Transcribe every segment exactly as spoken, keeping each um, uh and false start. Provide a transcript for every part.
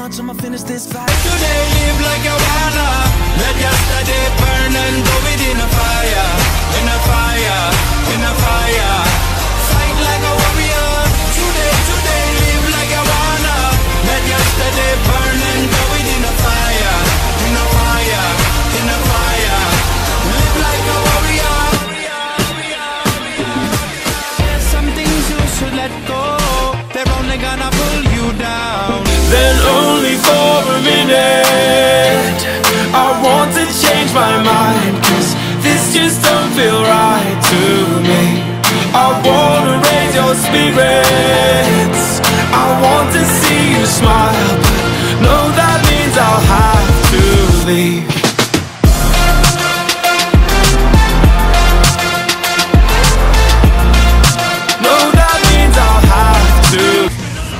much, I'ma finish this fight. Today live like you wanna. Let yesterday burn and go within a fire. In a fire, in a fire. Fight like a warrior. Today, today live like you wanna. Let yesterday burn and go within a fire. In a fire, in a fire. Live like a warrior. There's some things you should let go. They're only gonna pull you down. Then only for a minute I want to change my mind, cause this just don't feel right to me. I wanna raise your spirits, I want to see you smile, but no, that means I'll have to leave. No, that means I'll have to.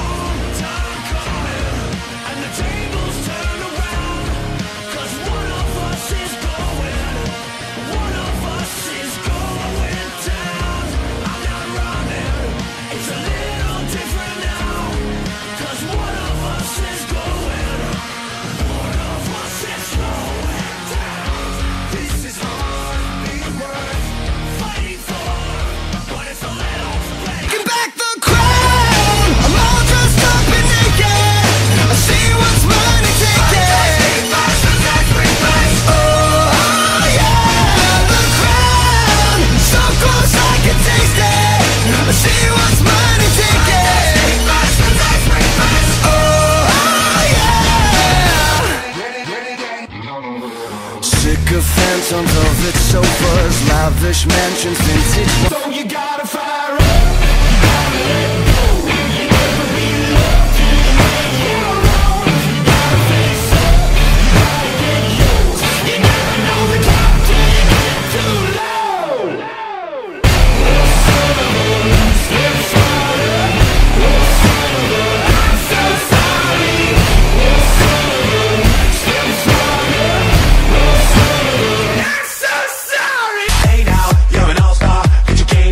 Sycophants on velvet sofas, lavish mansions, vintage. So you gotta fire up. You gotta let go. You never be loved till you make it wrong. You gotta face up. You gotta get yours. You never know the top till you get too low. Oh, son of a slip slider. Oh, son of a, I'm so sorry. Oh, son of a slip slider. Oh, son of a, I'm so sorry. Hey now, you're an all-star. Get your game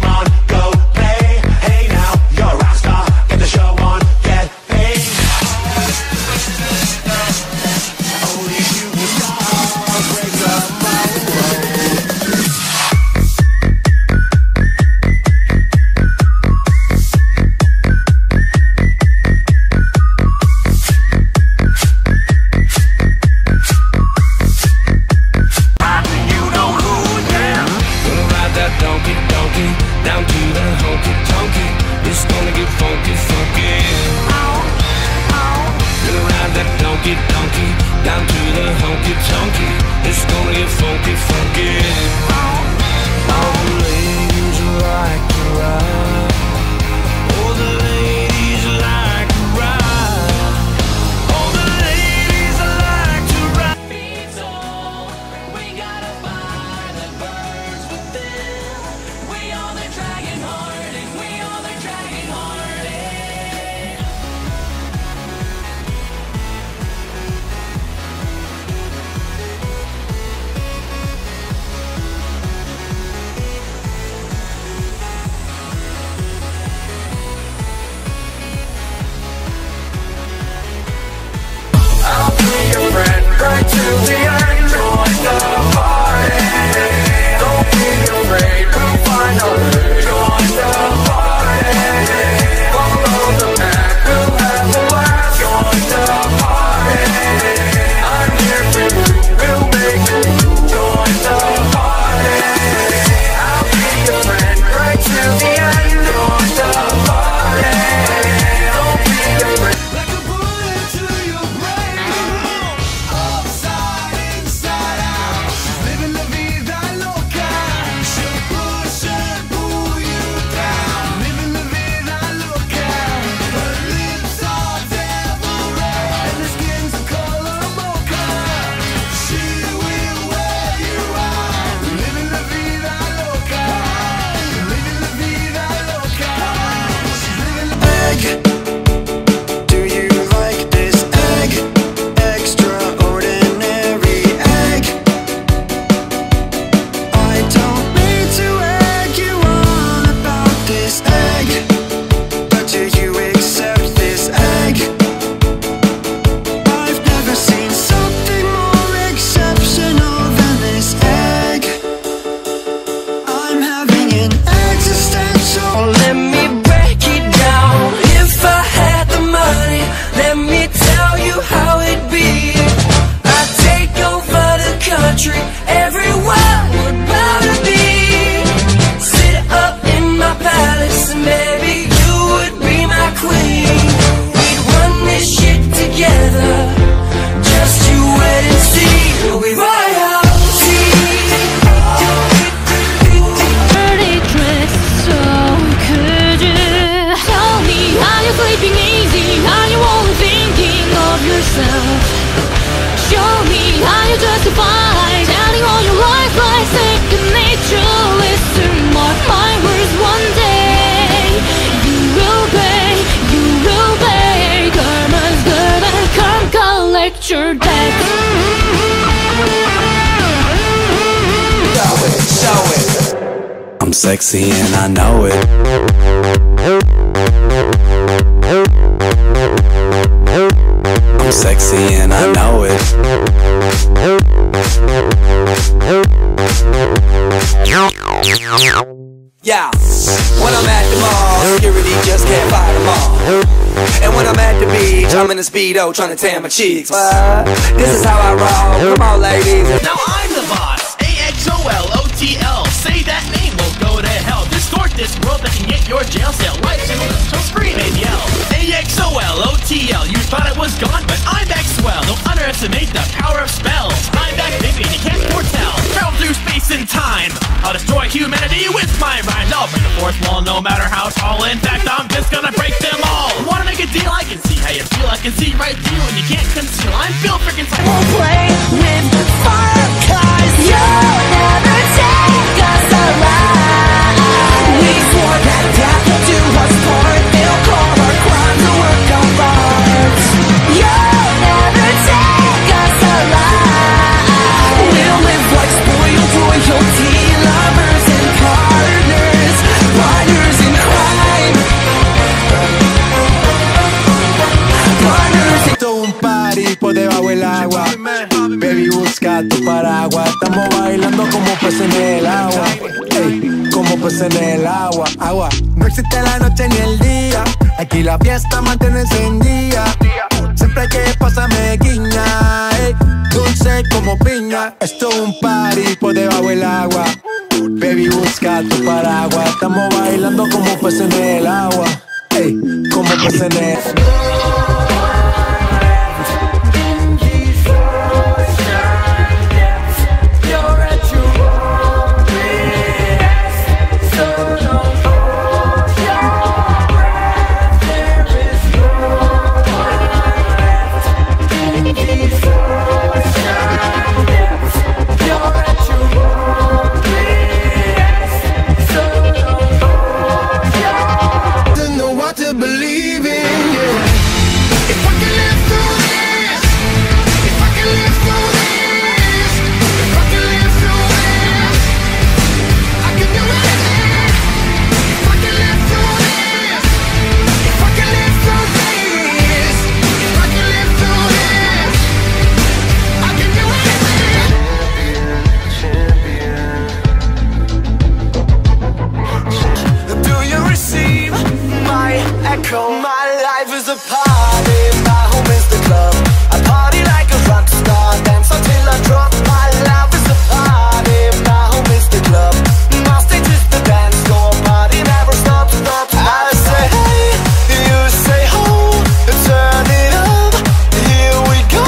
I'm sexy and I know it. I'm sexy and I know it. Yeah, when I'm at the mall, security just can't fight them all. And when I'm at the beach, I'm in a Speedo trying to tan my cheeks. What? This is how I roll. Come on, ladies. Now I'm the boss. A X O L O T L. Say that name, we'll go to hell. Distort this world that can get your jail cell. Right channel, so scream and yell. A X O L O T L. You thought it was gone, but I'm back swell. Don't underestimate the power of spells. I'm back, baby, and you can't foretell. Travel through space and time. I'll destroy humanity with my rhymes. I'll break the fourth wall no matter how tall. In fact, I'm just gonna break them all. Wanna make a deal? I can see how you feel. I can see right through and you can't conceal. I'm Bill frickin' Cyrus. We'll play with fire, cause you'll never take us alive. We swore that death will do us part. They'll call our crimes a work of art. You'll never take us alive. We'll live like spoiled royalty, lovers and partners, partners in crime. Esto es un party por debajo del agua. Baby, busca tu paraguas. Estamos bailando como peces en el agua. Ey, como peces en el agua. Agua. No existe la noche ni el día. Aquí la fiesta mantiene encendida. Siempre que pasa me guiña. Ey, dulce como piña. Esto es un party por debajo del agua. Baby, busca tu paraguas. Estamos bailando como peces en el agua. Ey, como peces en el agua. My life is a party, my home is the club. I party like a rock star, dance until I drop. My life is a party, my home is the club. My stage is the dance floor, party never stops, stops. I say hey, you say ho, turn it up, here we go.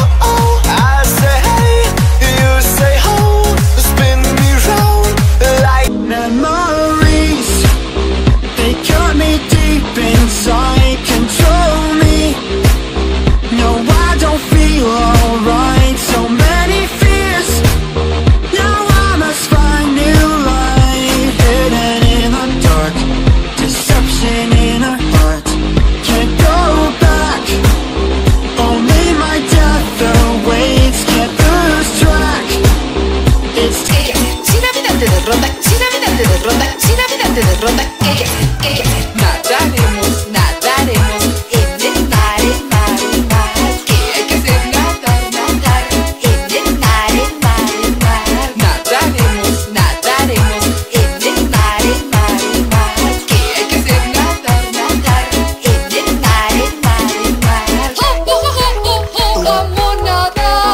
I say hey, you say ho, spin me round like memories. They cut me deep inside. Control me. No, I don't feel alright. So many fears. Now I must find new light. Hidden in the dark, deception in our heart. Can't go back. Only my death awaits. Can't lose track. It's sin habitante de ronda, sin habitante de ronda, sin habitante de ronda. Que que nadaremos, nadaremos en el mar, el mar, el mar. Que hay que hacer nadar, nadar en el mar, el mar, el mar. Nadaremos, nadaremos en el mar, el mar, el mar. Que hay que hacer nadar, nadar en el mar, el mar, el mar. Oh, oh, oh, oh, oh, vamos a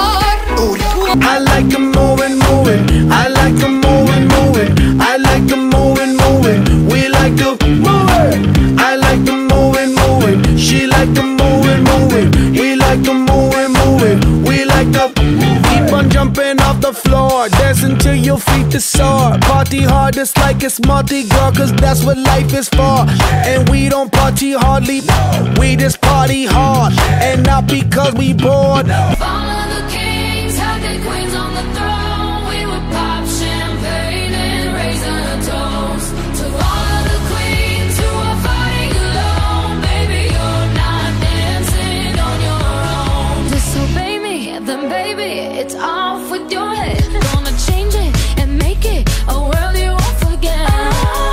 nadar. I like to move and move it. I like to move and move it. I like to move and move it. We like to move it. I like to move and move it. She like to move and move it. We like to move and move it. We like to keep on jumping off the floor, dancing till your feet to soar. Party hard just like it's Mardi Gras, cause that's what life is for. And we don't party hardly, we just party hard. And not because we bored. Follow the kings, had the queens on the throne. We would pop champagne and raise a toast to all of the queens who are fighting alone. Baby, you're not dancing on your own. Disobey me, then baby, it's off with your head. Gonna change it and make it a world you won't forget.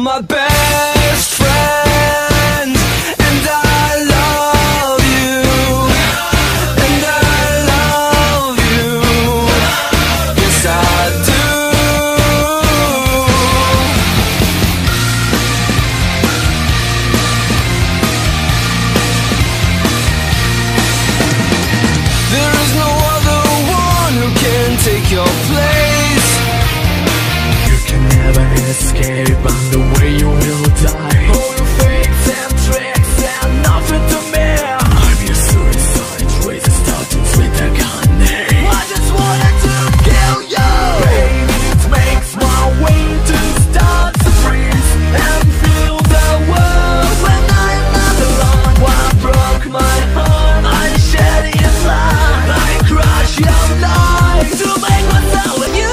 my best friend, and I love you, and I love you, yes I do. There is no other one who can take your place. You can never escape, and the way you will die. All your fakes and tricks and nothing to me. I'm your suicide trace, starting with a gun name. I just wanted to kill you. Baby, it makes my way to start to freeze and feel the world when I'm not alone. What broke my heart, I shed your blood. I crush your life to make myself with you.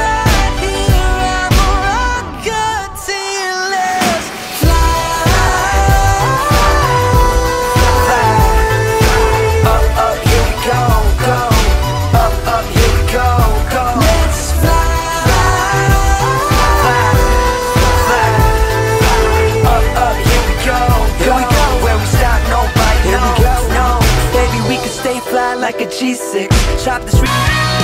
Like a G six, chop the street.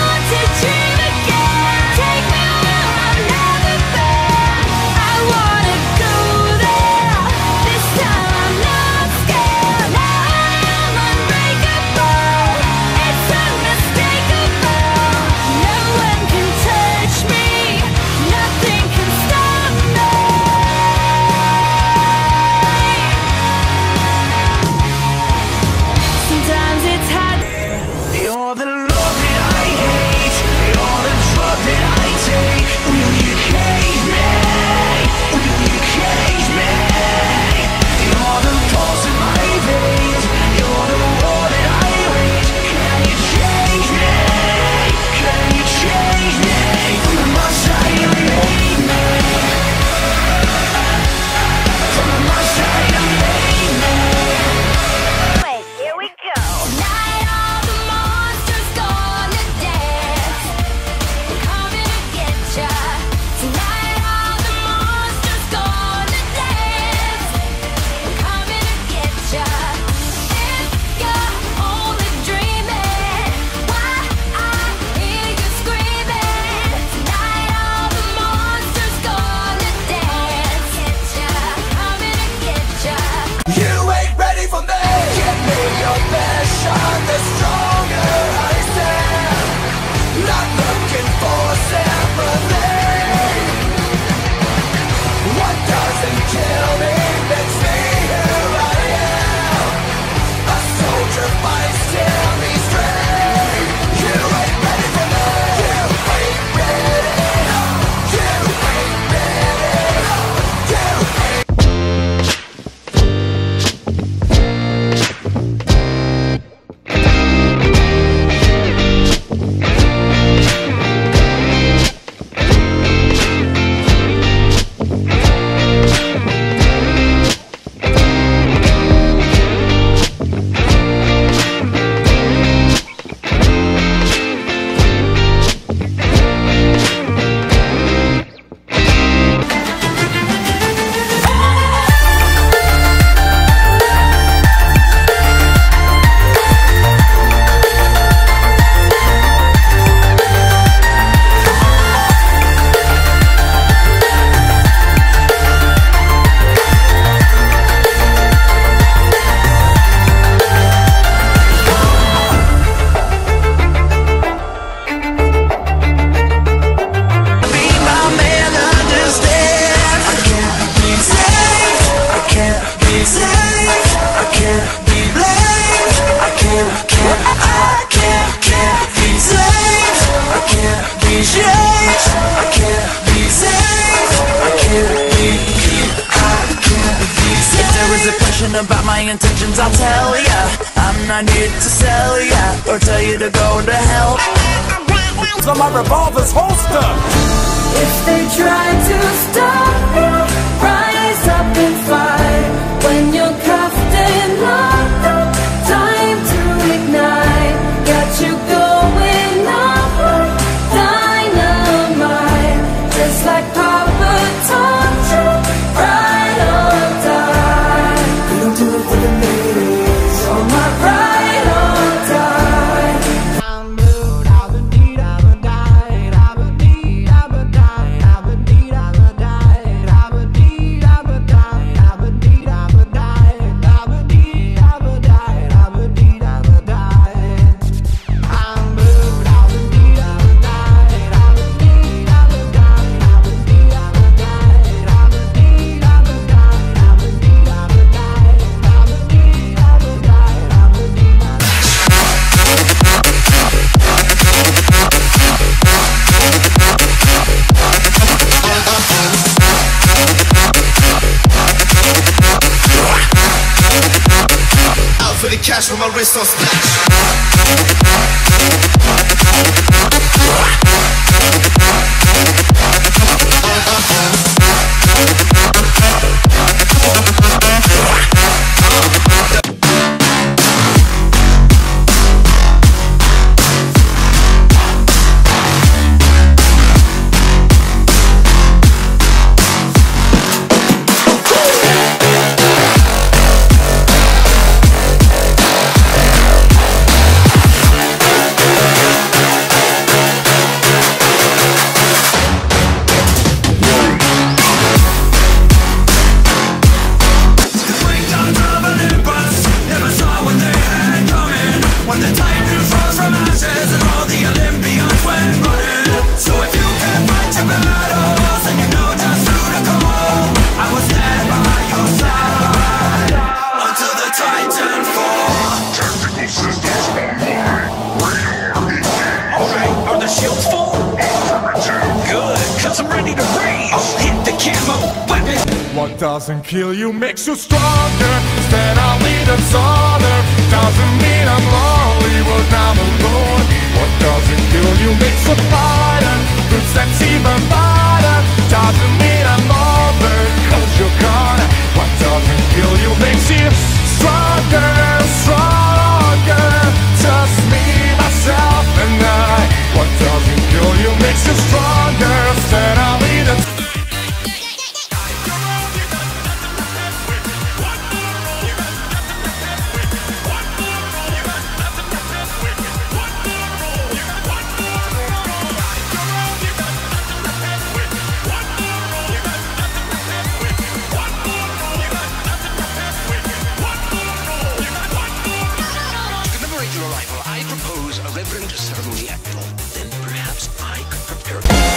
You're the love that I hate. You're the drug that I take. Will you cage me? Will you cage me? You're the pulse in my veins. You're the war that I wage. Can you change me? Can you change me? From my side you made me. From my side you made me. Wait, here we go. Tonight all the monsters gonna dance. We're coming to get ya. Tonight all the monsters gonna dance. We're coming to get ya. If you're only dreaming, why I hear you screaming. Tonight all the monsters gonna dance. Get ya, coming to get ya. You ain't ready for me. Give me your best shot, the stronger I stand. Not looking for sympathy. What doesn't kill me makes me who I am. A soldier fights till he's free. You ain't ready for me. You ain't ready. You ain't ready. You ain't. About my intentions, I'll tell ya. I'm not here to sell ya or tell you to go to hell. On my revolver's holster. If they try to stop you, rise up and fight. When you're cuffed and locked up, time to ignite. Got you going up like dynamite. Just like Papa taught you. cash from my wrist on splash. What doesn't kill you makes you stronger. Instead I'll lead a disorder. Doesn't mean I'm lonely, but I'm alone. What doesn't kill you makes you fighter. Good steps even brighter. Doesn't mean I'm over, cause you're gone. What doesn't kill you makes you stronger, stronger. Just me, myself and I. What doesn't kill you makes you stronger. Instead I'll lead a ceremony at dawn. Then perhaps I could prepare.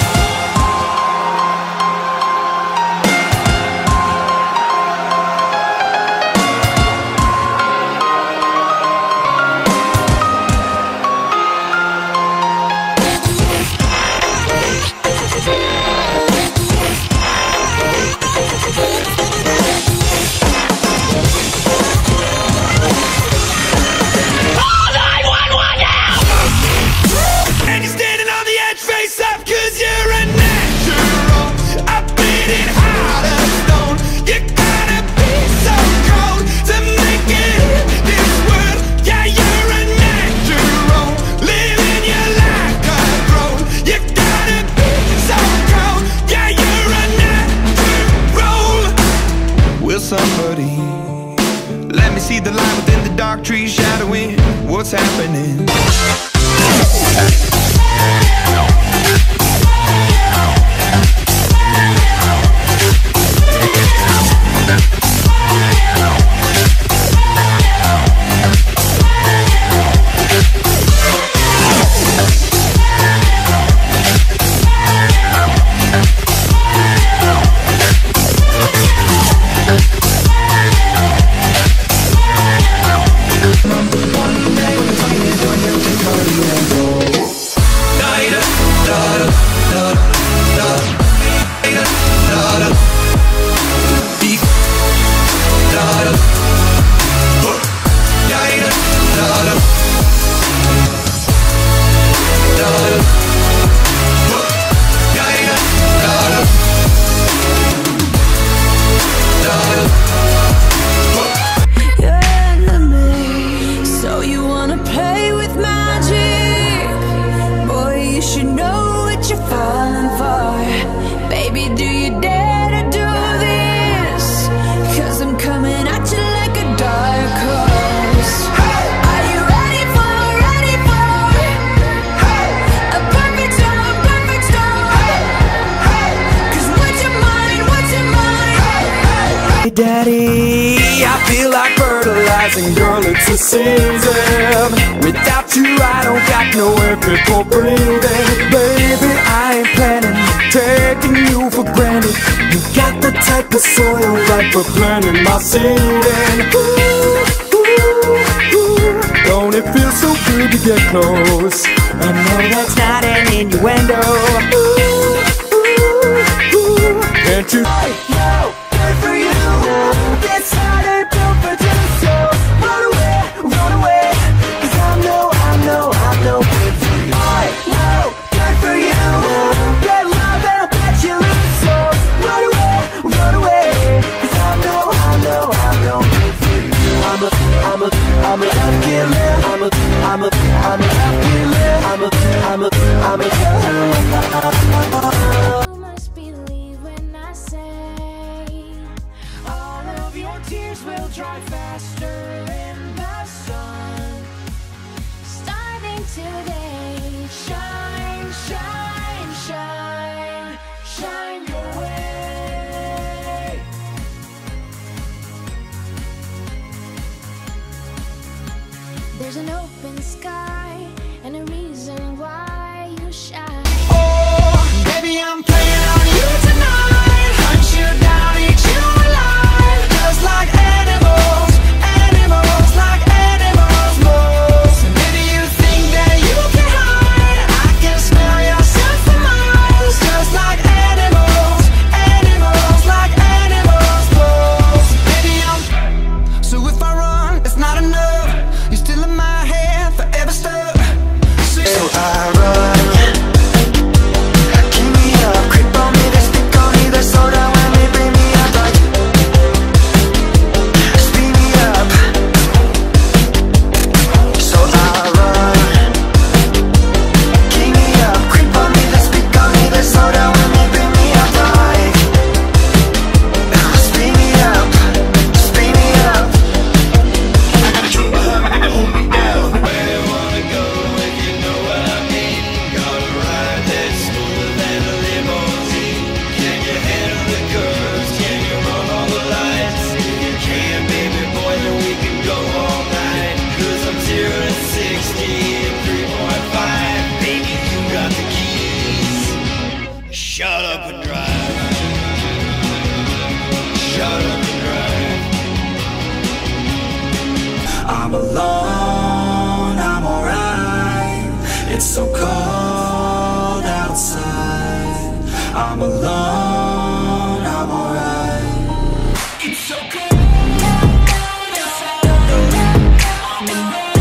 Somebody, let me see the light within the dark trees shadowing what's happening. Daddy, I feel like fertilizing, girl, it's a season. Without you, I don't got nowhere for breathing. Baby, I ain't planning, taking you for granted. You got the type of soil right for planting my seed in. Ooh, ooh, ooh. Don't it feel so good to get close? I know that's not an innuendo. Ooh, ooh, ooh. Can't you? Yo, good for you. It's hard to do for two souls. Run away, run sky and a reason why you shine. Oh, baby, I'm playing on you tonight. Hunt you down, eat you alive. Just like animals, animals, like animals most. And maybe you think that you can hide. I can smell yourself for miles. Just like animals, animals, like animals most. Baby, I'm so if I run, it's not enough. You're still in my head, forever stuck. So, so I run. Keep me up, creep on me, they stick on me, they slow down when they bring me up. Like, speed me up. So I run. Keep me up, creep on me, they stick on me, they slow down when they bring me up. Like, speed me up, speed me up. I got a true behind me to hold me down. Where you wanna go if you know what I mean? Gotta ride that smoother than a limousine. Can you handle the curves? Can you run all the lights? If you can, baby boy, then we can go all night. Cause I'm zero to sixty in three point five. Baby, you got the keys. Shut up and drive. Shut up and drive. I'm alone, I'm alright. It's so cold outside. I'm alone, I'm alright. It's so cold outside. I'm alone.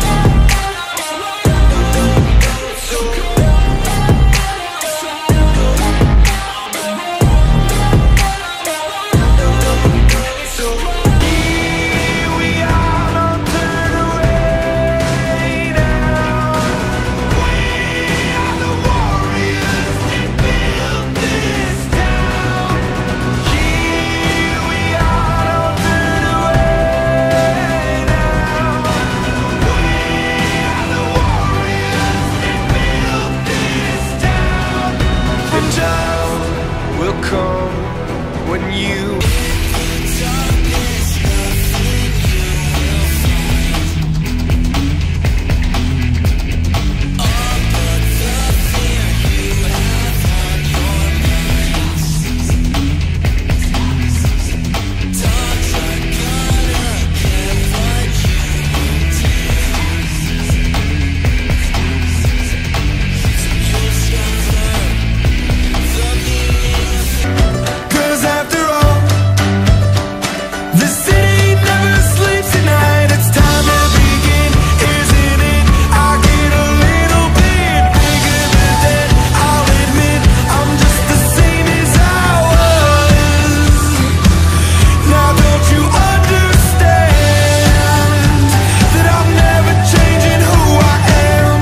It's so cold outside. It's so cold. Here we are, don't turn away now. We are the warriors that built this town. Here we are, don't turn away now. We are the warriors that built this town. The time will come when you Cause after all, the city never sleeps at night. It's time to begin, isn't it? I get a little bit bigger than that. I'll admit I'm just the same as I was. Now don't you understand that I'm never changing who I am?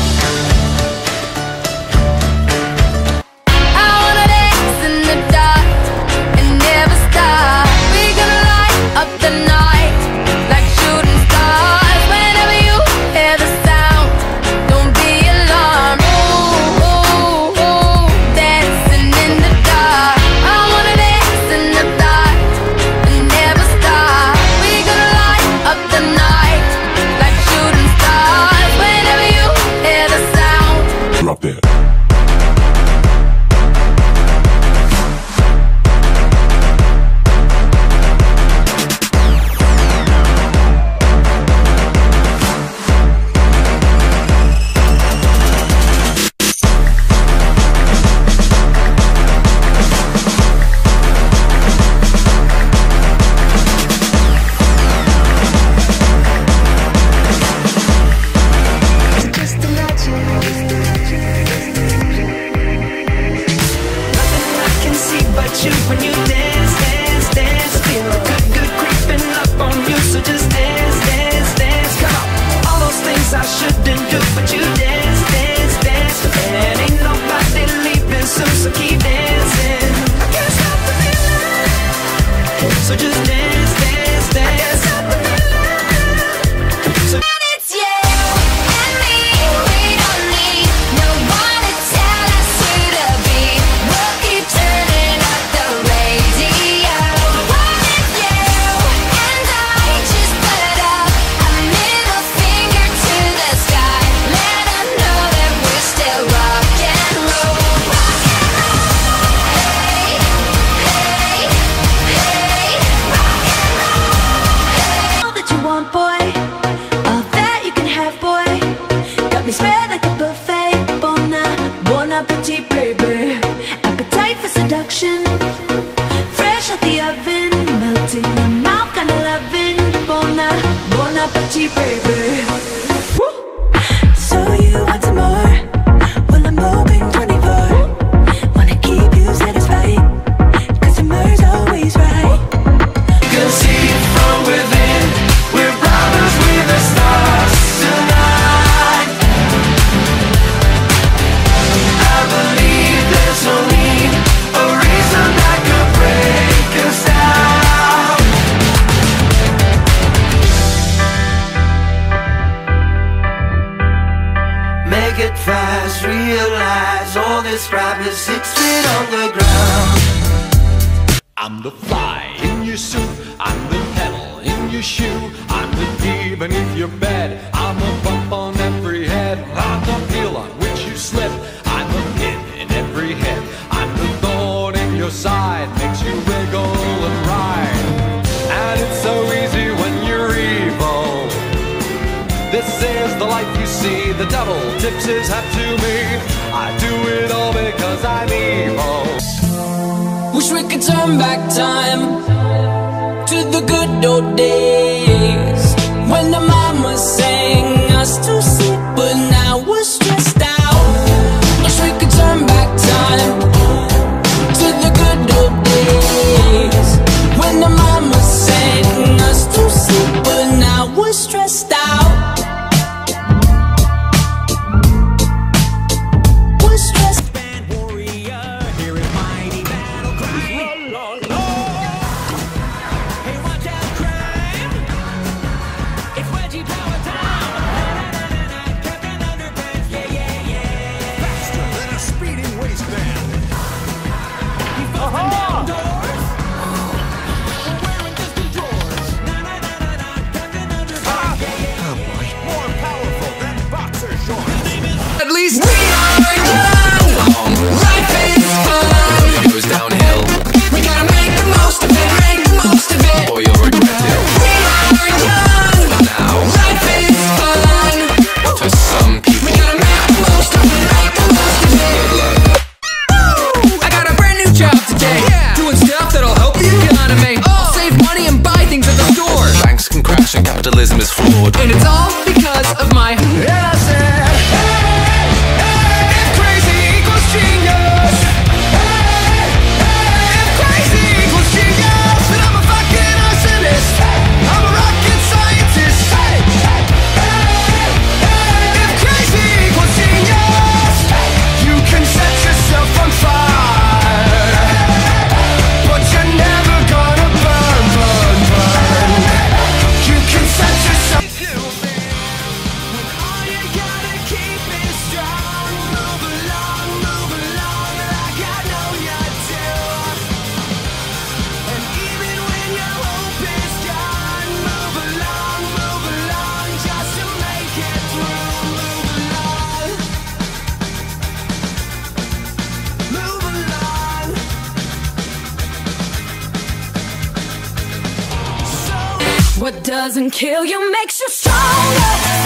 I wanna dance in the dark and never stop. We gonna light up the night like shooting stars. Whenever you hear the sound, don't be alarmed. Ooh, ooh, ooh, dancing in the dark. I wanna dance in the dark and never stop. We gonna light up the night like shooting stars. Whenever you hear the sound. Drop that. Just imagine. To the seduction. Fresh out the oven, melting the mouth, kind of loving. Bon, bon appetit, baby. Woo! So you want some more? Well, I'm open twenty-four. Wanna keep you satisfied, customer's always right. Conceived from within, we're brothers with the stars tonight. I believe there's only a reason that could break us down. Make it fast, realize all this rap is six feet on the ground. I'm the fly in your suit, I'm the pedal in your shoe, I'm the D beneath your bed, I'm the bump on every head, I'm the heel on which you slip, I'm the pin in every head, I'm the thorn in your side, makes you wiggle and ride. And it's so easy when you're evil. This is the life you see, the devil tips his hat to me. I do it all because I'm evil. Wish we could turn back time to the good old days when the mama sang us to sleep, but now we're stressed out. Wish we could turn back time to the good old days when the mama sang us to sleep, but now we're stressed out. We're stressed. Band warrior, hear it mighty battle cry. Hey, watch out, crime! It's Reggie Power time. Captain Underpants, yeah, yeah, yeah. Faster than a speeding wasteman. He's busting down doors. We're wearing just the drawers. Na na na na na. Captain Underpants, yeah, yeah. Oh boy, more powerful than boxer shorts. At least we are young. Life is fun. It goes downhill, We gotta make the most of it. Make the most of it. or you'll regret it. We are young. Now, Life is fun. to some We people, gotta make the most of it. Make the most of it. I got a brand new job today. Doing stuff that'll help the economy. I'll save money and buy things at the store. banks can crash and capitalism is flawed. And it's all because of my. And I said, hey, hey, if crazy equals genius, hey, hey, if crazy equals genius, then I'm a fucking arsonist. I'm a rocket scientist. Hey, hey, hey, if crazy equals genius, you can set yourself on fire, but you're never gonna burn, burn, burn. You can set yourself. All you gotta keep is strong. Move along, move along, like I know you do. And even when your hope is gone, move along, move along, just to make it through. Move along, move along. What doesn't kill you makes you stronger.